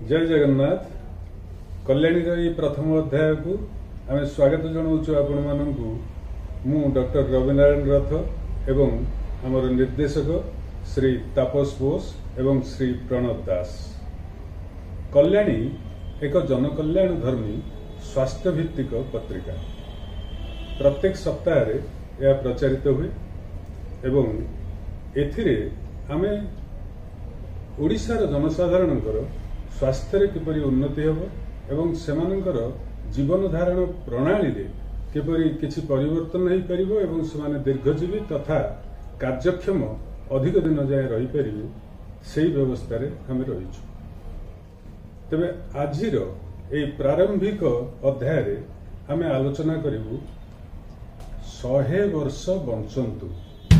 जय जगन्नाथ। कल्याणी प्रथम अध्याय को आम स्वागत जनाऊँ आपण मानू। मु डॉक्टर रविनारायण रथ एवं आमर निर्देशक श्री तापस बोस एवं श्री प्रणव दास। कल्याणी एक जनकल्याण धर्मी स्वास्थ्य भित्तिक पत्रिका। प्रत्येक सप्ताह यह प्रचारित हुए एवं एथिरे आमे ओडिशार जनसाधारण स्वास्थ्य किपरि उन्नति हेब एवं सेमानंकर जीवन धारण प्रणाली रे किपरि किछि परिवर्तन हो पारिबो एवं सेमाने दीर्घजीवी तथा कार्यक्षम अधिक दिन जाए रही पारिबे सेही व्यवस्था रे हम रहिछु। तबे आजिर ए प्रारंभिक अध्याय रे आमे आलोचना करिबु 100 वर्ष बंचंतु।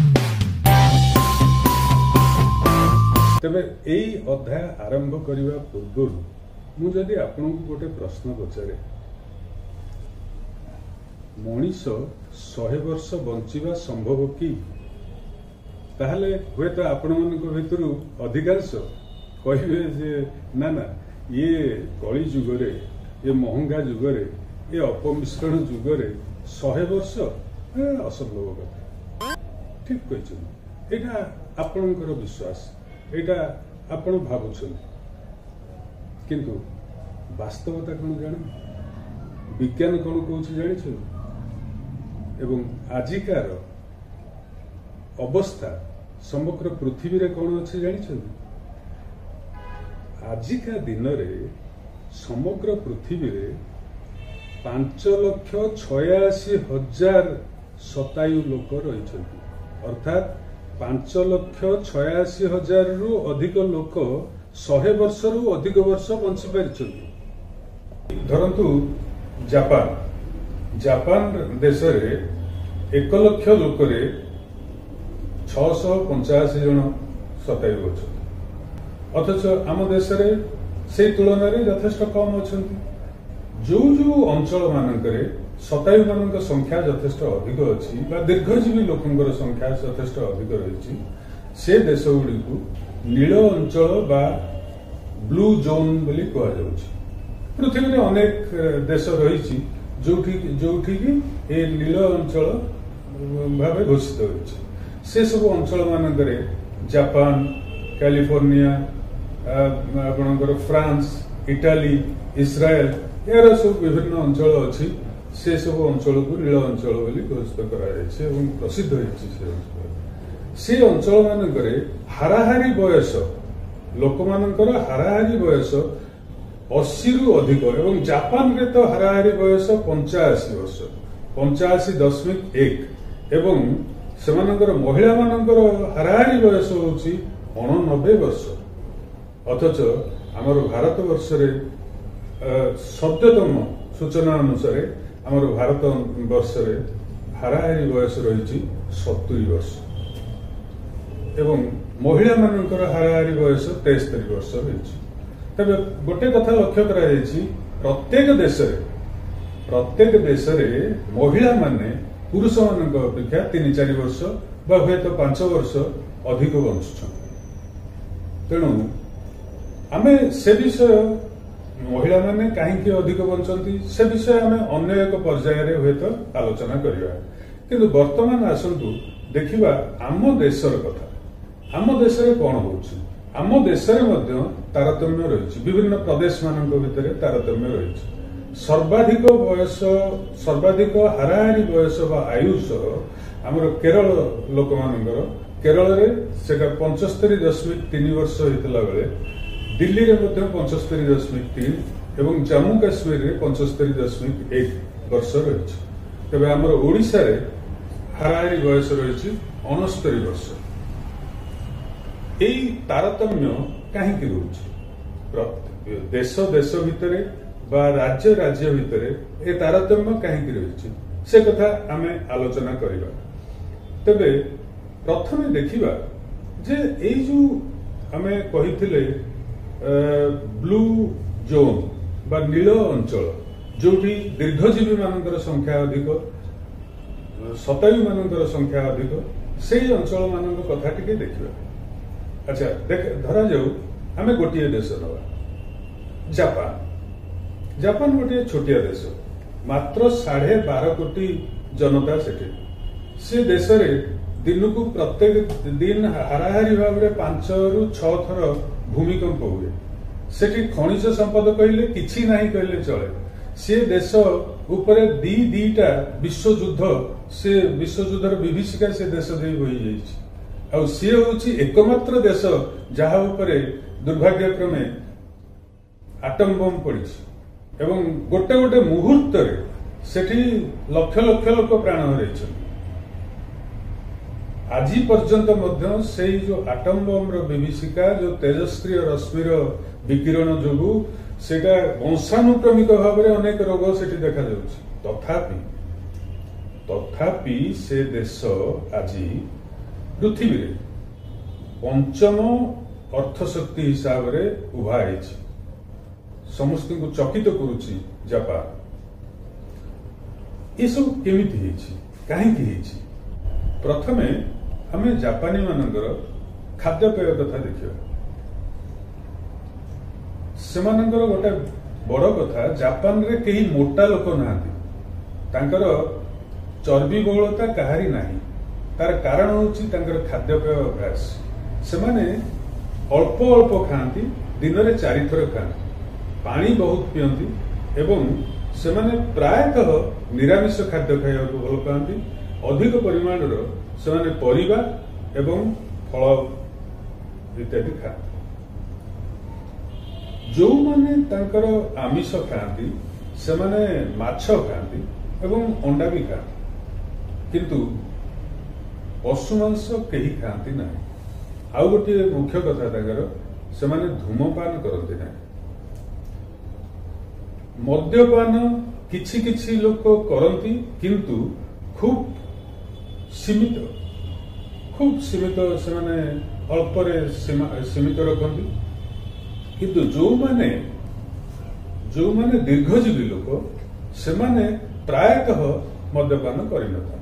तेबे एई अध्याय आरंभ करने पूर्व मु जदि आपन को गोटे प्रश्न पचारे, मनीष 100 वर्ष बंचिबा संभव कि? ताहले हुए तो आपण मानक भितर अधिकांश कहिबे जे ना ना ये कली जुगरे, ये महंगा जुगरे, ये अपमिश्रण जुगरे 100 वर्ष असंभव कथा। ठीक कहिछन, एटा आपनकर विश्वास, एटा आपण भावुछन, किंतु वास्तवता कौन जान, विज्ञान कौन कौन जानिछ एवं आजिकार अवस्था समग्र पृथ्वी रे कौन अच्छे जानिछ। आजिका दिन रे समग्र पृथ्वी रे 5,86,000 शतायु लोक रही, अर्थात 5,86,000 रु अधिक लोक 100 वर्ष रु अधिक वर्ष बंची पारि। धरतु जापान देश रे 1 लाख लोक रे 685 जन शतायु अच्छा, अथच आम देश रे से तुलन में यथेष्ट कम अच्छा। जो जो अंचल मानकरे शतायु मान संख्या यथेष्ट अधिक अच्छी बा दीर्घजीवी लोकंर संख्या यथेष्ट अधिक रही, से देश गुड़ी को नील अंचल बा ब्लू जोन बोली कह जाउछि। पृथ्वी में अनेक देश रही जो नील अंचल भाव घोषित होइछि। से सब अंचल मानकरे जापान, कैलिफोर्निया, आपणकर फ्रांस, इटाली, इस्राएल यार सब विभिन्न अंचल अच्छी। से सब अंचल को नील अंचल बोली घोषित कराଯାଇଛି एवं प्रसिद्ध होइछि। से अंचल मानकरे हाराहारी बयस लोक मानकर हाराहारी बयस 80 रु अधिक एवं जापान रे तो हाराहारी बयस 85 वर्ष 85.1 एवं सेमानकर महिला मानकर हाराहारी बयस होछि 89 वर्ष। अथच आमर भारत वर्ष रे सद्यतम सूचना अनुसार आमर भारत वर्ष रे हाराहारी बयस रही 70 वर्ष एवं महिला मानकर हाराहारी बयस 73 वर्ष रही। तबे गोटे कथा लक्ष्य करा जायछि, प्रत्येक देश रे महिला माने पुरुष मानक अपेक्षा 3-4 वर्ष बा हुए तो 5 वर्ष अधिक बंचुछन। तेणु आमे से विषय महिला माने कहीं अधिक बंचती से विषय आम अन्य एक पर्याय हुए तो आलोचना करवा, किंतु वर्तमान आसतु देखिबा आम देशर कथा। आम देश रे कौन होउछि, आम देश रे मध्य तारतम्य रही, विभिन्न प्रदेश मानक भितर तारतम्य रही। सर्वाधिक बयस सर्वाधिक हाराहारी बयस बा आयुष आमर केरल लोक मानकर, केरल रे सेटा 75.3 वर्ष होइतला बेले दिल्ली रे मध्य 75.3 एवं जम्मू काश्मीर रे 75.1 वर्ष रही। तबे आमर ओडिशा रे हाराहारी बयस रही 69 वर्ष। एई तारतम्य कहीं रोचे देश देश भितर बा राज्य राज्य भितर ए तारतम्य कहीं रही, से कथा आमे आलोचना करिबा। तबे प्रथमे देखिबा जे एई जो आमे कहिथिले ब्लू जोन बा नील अंचल जोठी दीर्घजीवी मानकर संख्या अधिक, शतायु मानकर संख्या अधिक, से अंचल मानक कथा टिके देखिबा। अच्छा धरा जाऊ आमे गोटे देश नवा जापान गोटे छोटिया देश, मात्र 12.5 कोटी जनता से देश में दिन को प्रत्येक दिन हाराहारी भाव में 5 ରୁ 6 थर भूमिकंप हुए। सेठी खनिज संपद कहले किछि नाही कहले चले। से देश उपरे दीटा विश्वयुद्ध, से विश्वयुद्धर विभीषिका से देश दे होई जाइछि। आ सी होछि एकमात्र देश जहा उपरे दुर्भाग्यक्रमे आटम बम पड़ी एवं गोटे गोटे मुहूर्त सेठी लक्ष लक्ष लोक प्राण हरैछन्। आज पर्यंत मध्य से जो आटम बम विभीषिका, जो तेजस्क्रिय रश्मिर विकिरण जोगु सेटा वंशानुक्रमिक भाव में अनेक रोग सेठी देखा जाउछि। तथापि से देश आज पृथ्वी रे 5म अर्थशक्ति हिसाब से उभा है। समस्त को चकित करुछि जापान। ये सब केमिति हेछि, काहेकि हेछि? प्रथमे हमें जापानी मानकर खाद्यपेय कथा देखिबा। सेमानकर गोटे बड़ कथा, जापान रे केही मोटा लोक नाहांती, तांकर चर्बी बहुलता काहारी नाही। तार कारण होछि तांकर खाद्यपेय अभ्यास। सेमाने अल्प अल्प खाआंती, दिन में 4 थर खाआंती, पानी बहुत पियंती एवं सेमाने प्रायतः निरामिष खाद्य खाइबा को भल पाती। अधिक परिमाण सेमाने परिबा एवं फल इत्यादि खाआंती। जो माने तांकर आमिष खाआंती सेमाने माछ खाआंती एवं अंडा भी खाआंती, किंतु पशु मांस केही खाआंती नाही। आउ गोटे मुख्य कथा तांकर, सेमाने धूमपान करती नाही। मद्यपान किछि किछि लोक करती, किंतु खूब सीमित सेमाने अल्परे सीमित रखती। किंतु जो माने दीर्घजीवी लोक सेमाने प्रायतः मद्यपान करिनथां।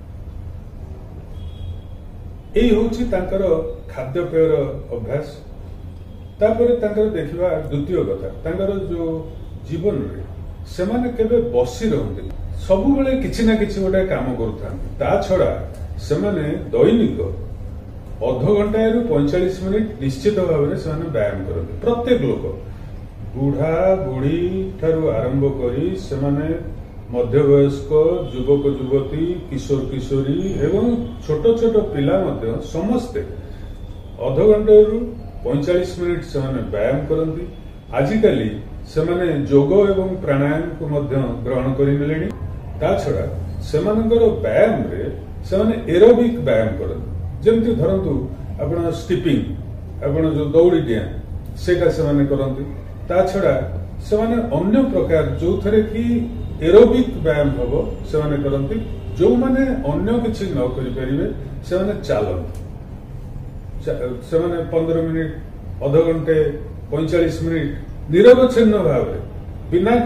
एई होछि तांकर खाद्यपेयर अभ्यास। तापर तांकर देखिबा द्वितीय कथा, तांकर जो जीवन रे सेमाने केबे बसी रहंती, सब बेले किछि ना किछि गोटे काम करूथांती। ता छड़ा सेमाने दैनिक अध घंटा रु 45 मिनिट निश्चित भाव में सेमाने व्यायाम करते। प्रत्येक लोक बुढ़ा बुढ़ी ठारू आरंभ करी सेमाने मध्यवयस्क, युवक युवती, किशोर किशोरी एवं छोट छोट पिला मध्य समस्ते अध घंटे रु 45 मिनिट सेमाने व्यायाम करती। आजिकाली सेमाने योग एवं प्राणायाम को मध्य ग्रहण करिनेलेनी। ता छड़ा सेमानकर व्यायाम रे सेमाने एरोबिक व्यायाम करते। जेमति धरंतु आपण स्टिपिंग, आपण जो दौड़ी डिया सेटा सेमाने करंती। ता छड़ा सेमाने अन्य प्रकार जो थरे की एरोबिक व्यायाम हबो सेमाने करंती। जो माने अन्य किछि न करि परिबे सेमाने चालंती। सेमाने 15 मिनिट, अध घंटे, 45 मिनिट निरवच्छिन्न भाव बिना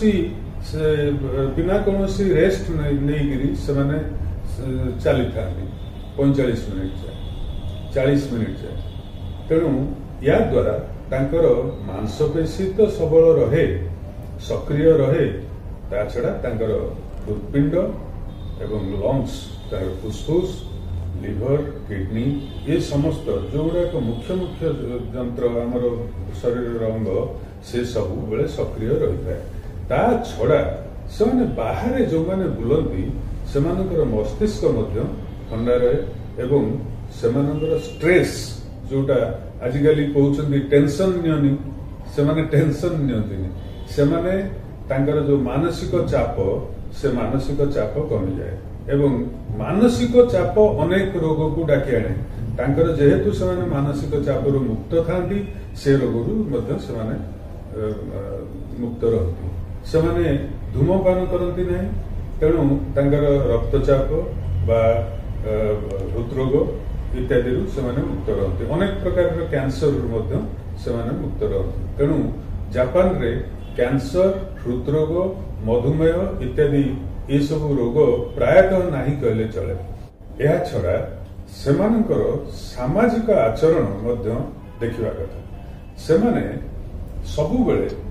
कौनसी रेस्ट नहीं सेमाने चली था 45 मिनिट जाए, 40 मिनिट जाए। तेणु या द्वारा तांकर मांसपेशी तो सबल रहे, सक्रिय रहे। ता छड़ा तांकर हृदपिंड एवं लंग्स, फुसफुस, लिवर, किडनी, ये समस्त जो गुड़ाक मुख्य मुख्य जंत्र आमर शरीर अंग से सब बेले सक्रिय रही है। ता छड़ा से बाहर जो माने बुलंती सेमानकर मस्तिष्क मध्य ठंडा रहे एवं सेमानकर स्ट्रेस जोटा आजिकाली कहउछन्ती टेंशन नियनि, सेमाने टेंशन नियंतिनि। सेमाने तांकर जो मानसिक चाप, से मानसिक चाप कमी जाए एवं मानसिक चाप अनेक रोग को डाकी आने। तांकर जेहेतु सेमाने मानसिक चापरू मुक्त थांती, से रोगरू मध्य सेमाने मुक्त रहती। सेमाने धूमपान करती नहीं, तेणु तांकर रक्तचाप बा हृदरोग इत्यादि सेमाने मुक्त रहती। अनेक प्रकार कैंसर मध्य सेमाने मुक्त रहती। तेणु जापान रे कैंसर, हृदरोग, मधुमेह इत्यादि ये सब रोग प्रायतः नहीं कहले चले। यह छड़ा सेमानकर सामाजिक आचरण मध्य देखिबा कथा। सेमाने सबु बेले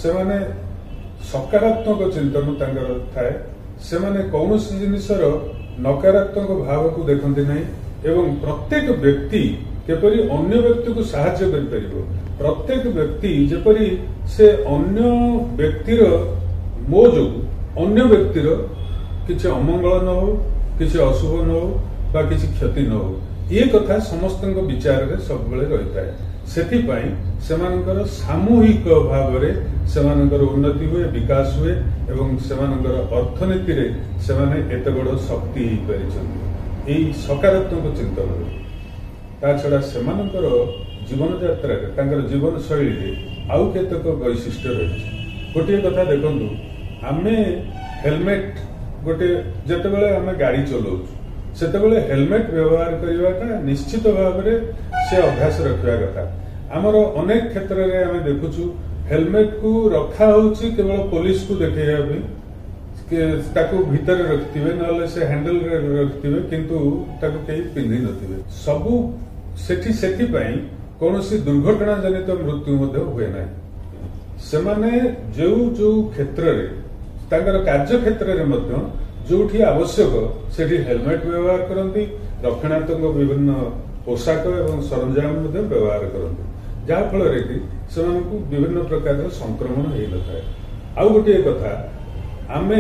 ସେମାନେ सकारात्मक चिंतन तांकर थाए सेमाने कौनसी जिनिसर नकारात्मक भाव को देखते नहीं एवं प्रत्येक व्यक्ति केपरि अन्य व्यक्ति को साहाय्य करि परिबो प्रत्येक व्यक्ति जेपरि से अन्य व्यक्तिर मो जो अन्य व्यक्तिर किछि अमंगल न हो किछि अशुभ न हो बा किछि क्षति न हो ये कथा समस्त विचार रे सब बेले रही थाए सेथिपाई सेमानकर सामूहिक भाव सेमानकर उन्नति हुए विकास हुए एवं सेमानकर अर्थनीति रे सेमाने एते बड़ शक्ति ही परिछन एई सकारात्मक चिंतन ता छड़ा सेमानकर जीवन यात्रा रे तांकर जीवन शैली रे आउ केतक वैशिष्ट्य रही गोटे कथा देखंतु आमे हेलमेट गोटे जेतेबेले आमे गाड़ी चलाउछु सेतेबेले हेलमेट व्यवहार करवाटा निश्चित भाव में से अभ्यास रखा कथा आमर अनेक क्षेत्र में आम देखुचु हेलमेट को रखा होची केवल पुलिस को देखेबा ताकू भितर रखिथिबे नले से हैंडल रे रखिथिबे किंतु ताकू केही पिंधि नथिबे सबु सेठी पई कोनोसी दुर्घटना जनित मृत्यु मध्ये हुए नै सेमाने जो क्षेत्र रे तांकर कार्य क्षेत्र रे मध्ये जोठी आवश्यक सेठी हेलमेट व्यवहार करती रक्षणात्मक विभिन्न पोशाक एवं सरंजाम व्यवहार करती जहाँफल कि से विभिन्न प्रकार संक्रमण हो न था आउ गोटे कथा आमे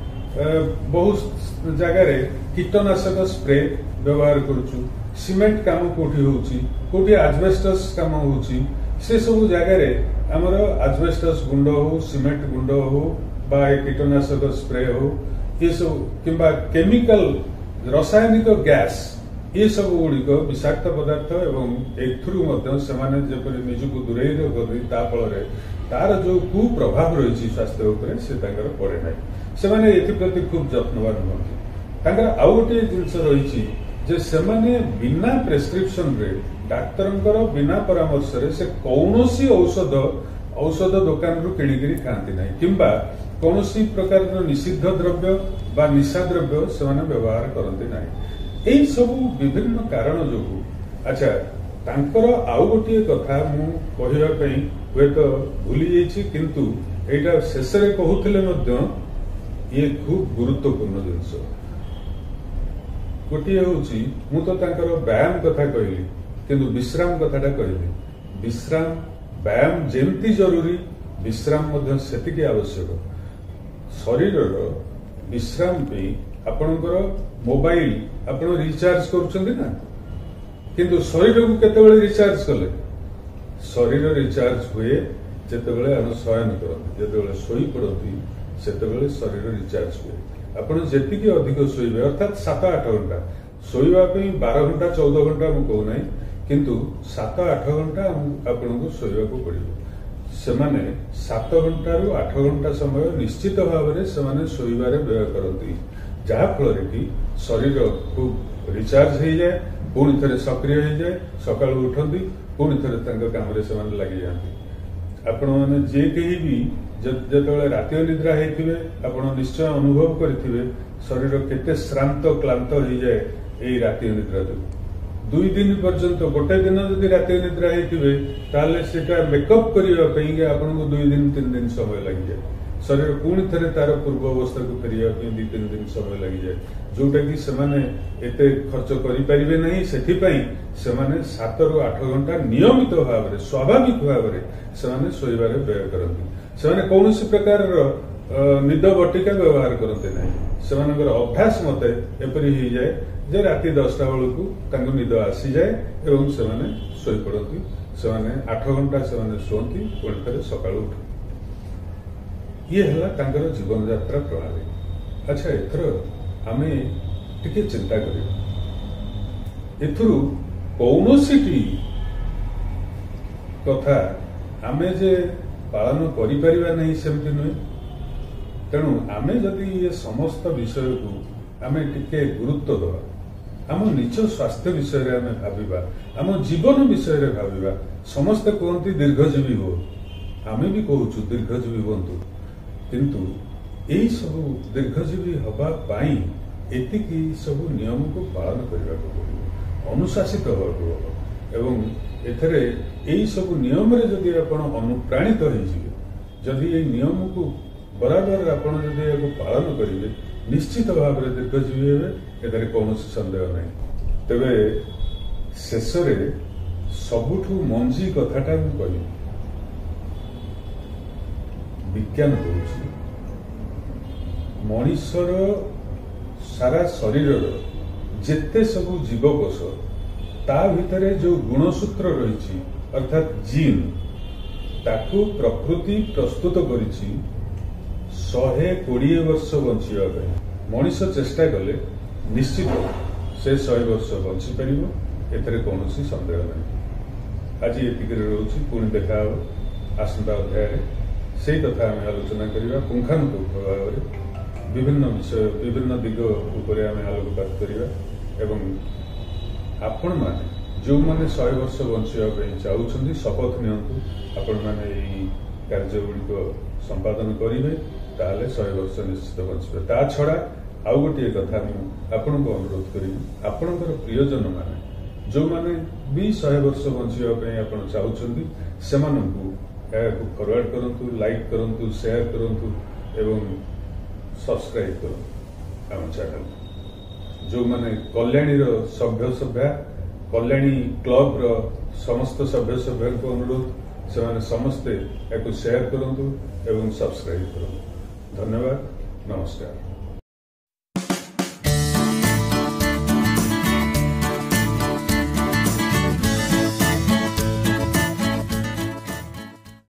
बहुत जगार कीटनाशक स्प्रे व्यवहार करुचु सीमेंट काम कोठी होउची कोठी एस्बेस्टस काम होउची से सब जगार आमर एस्बेस्टस गुंड हो सीमेंट गुंड हो बा कीटनाशक स्प्रे हो ये सब किंबा केमिकल रासायनिक गैस ये सब गुड़िक विषाक्त पदार्थ एवं एमाने जपरी निजक दूरे रखती फल तार जो कुप्रभाव रही स्वास्थ्य उपर से पड़े ना से एप्रति खूब जत्नवान हमें आउ गोटे जिनस रही से बिना प्रेस्क्रिप्शन रे डाक्तर बिना परामर्श से कौन औषध दुकान रू किणिकी खाती ना किंबा कौन प्रकार निषिद्ध द्रव्य बा निशा द्रव्य से व्यवहार करते ना यही सब विभिन्न कारण जो अच्छा तांकर आउ गोटे कथा मु कहवाई हे तो भूली जाइए किंतु एटा शेष कहते ये खूब गुरुत्वपूर्ण जिनस गोटे हूँ तो व्यायाम कथा कहली किंतु विश्राम कथाटा कहली विश्राम व्यायाम जेमती जरूरी विश्राम सेतिकी आवश्यक शरीर विश्राम पे आपणकर मोबाइल आपण रिचार्ज करुछंती ना किंतु शरीर को केतेबेले रिचार्ज कले शरीर रिचार्ज हुए जेतेबेले हम शयन करते जेतेबेले सोई पड़ती सेतेबेले शरीर रिचार्ज हुए आपण जेतिकी अधिक सोइबे अर्थात 7-8 घंटा सोइबा पे 12 घंटा 14 घंटा मु कहू नै किंतु 7-8 घंटा आपण को सोइबा को पड़िबो सेमाने 7 घंटा रु 8 घंटा समय निश्चित भाव में सेमाने सोइबारे व्यय करती जहाँ फल कि शरीर खूब रिचार्ज हो जाए पुणी थे सक्रिय हो जाए सका उठती पुणी थे काम लगी जाती आपण मैंने जे कहीं भी जिते राति निद्रा होते आप निश्चय अनुभव करेंगे शरीर केते श्रांत क्लांत हो जाए यही राति निद्रा जो 2 दिन पर्यंत गोटे दिन जदि राति निद्रा होते मेकअप करने आपको 2 दिन 3 दिन समय लगी जाए शरीर पुणी थे तार पूर्व अवस्था को फेरिया 2-3 दिन समय लगी जाए जोटा कि सेमाने एते खर्च करें नहीं से 7 ରୁ 8 घंटा नियमित भाव में स्वाभाविक भाव में शोबार व्यय करती से कौन प्रकार निद बटिका व्यवहार करते ना से अभ्यास मत एपरी हो जाए जे राति 10टा बेलू निद आसी जाए एवं से पड़ती से 8 घंटा से शुअती पुणी थे सका उठ ये है जीवन यात्रा प्रणाली अच्छा एथर आमे टिके चिंता करिया एथुरु कौनसी कथा आमे जे पालन करि परिबा नहीं सेमति नुहे तेणु आमे जदि ये समस्त विषय को आमे टिके गुरुत्व दवा आम निज स्वास्थ्य विषय रे आमे भाबिबा आम जीवन विषय रे भाबिबा समस्त कहती दीर्घजीवी हो आमे भी कहूचु दीर्घजीवी होंतु किंतु यही सब दीर्घजीवी हवा पाई एतिकी सब नियम को पालन करने को पड़ो अनुशासित होगा एवं एथरे यही सब नियम रे जदि आपण अनुप्राणित हो जदि ये नियम को बराबर आपण जदि या पालन करेंगे निश्चित भाव में दीर्घजीवी हे ए कौन सन्देह नहीं। तेरे शेष सबुठू मंजी कथाटा कह विज्ञान कह मनिषर सारा शरीर जेते सबू जीवकोश ता भितर जो गुणसूत्र रही अर्थात जीन ताकू प्रकृति प्रस्तुत करिछि 120 वर्ष बंचिबा मनीष चेष्टा कले निश्चित से 100 वर्ष बंची पारिबो एथरे कौनसी संदेह नहीं। आज एतिक रोची पुणी देखा आसंता अध्याय से कथा आम आलोचना करवा पुंखानुपुंख भाव में विभिन्न विषय विभिन्न दिग उपर आम आलोकपात करवा एवं आपण माने जो माने 100 वर्ष बंचाई चाहते शपथ नियंतु आपण माने कार्य गुड़िक संपादन करेंगे ताहले 100 वर्ष निश्चित बचे। ता छड़ा आउ गोटे कथा आपण को अनुरोध करी आपणकर प्रियजन माने जो माने भी 100 वर्ष बंचाई आपण चाहते से फॉरवर्ड करंतु लाइक करंतु शेयर करंतु एवं सब्सक्राइब करंतु आम चैनल जो माने कल्याणी सभ्य सभ्या कल्याणी क्लब रो समस्त सभ्य सभ्य को अनुरोध से समस्ते या शेयर करंतु एवं सब्सक्राइब करंतु। धन्यवाद, नमस्कार।